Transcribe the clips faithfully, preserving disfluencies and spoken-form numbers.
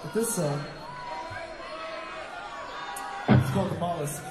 But this song, it's called the Mollusk.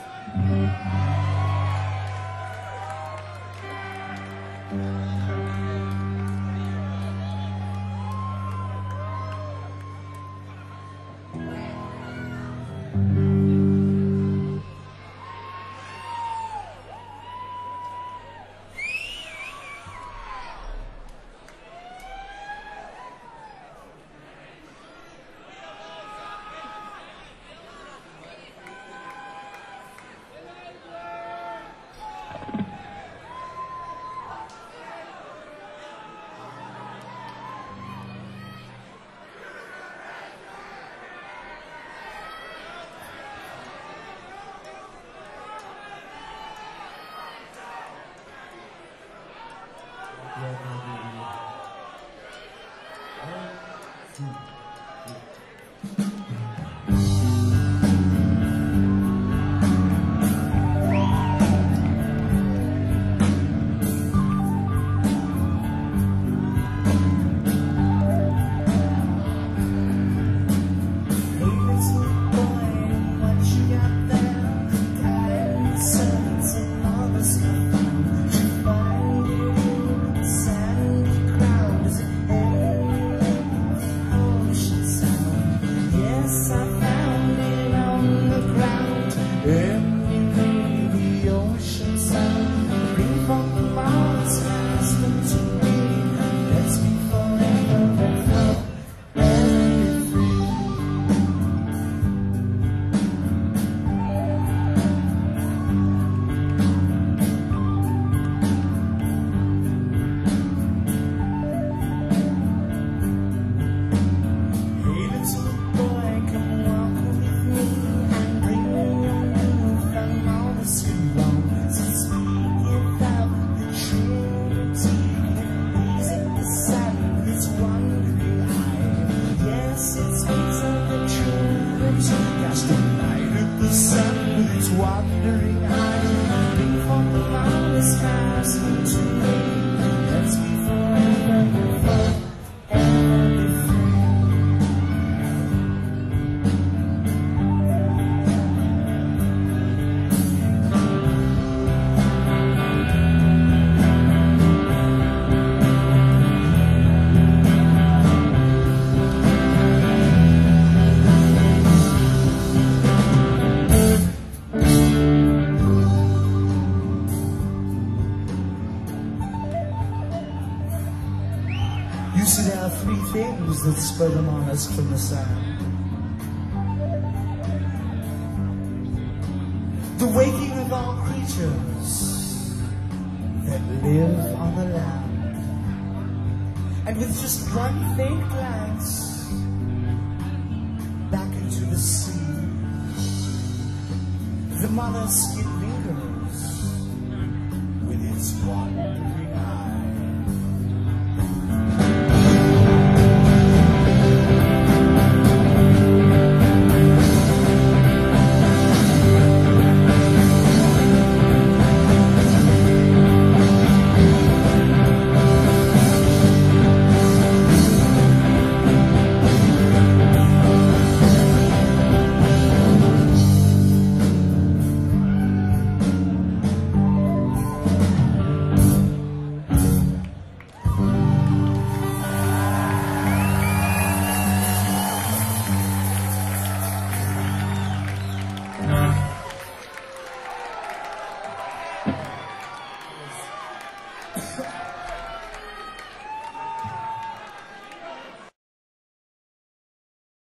Wandering eye, bring from the mountains past to me. Let's be forever, forever be free. You see, there are three things that spread the mollusk from the sand: the waking of all creatures that live on the land, and with just one faint glance back into the sea, the mollusk it lingers with its wandering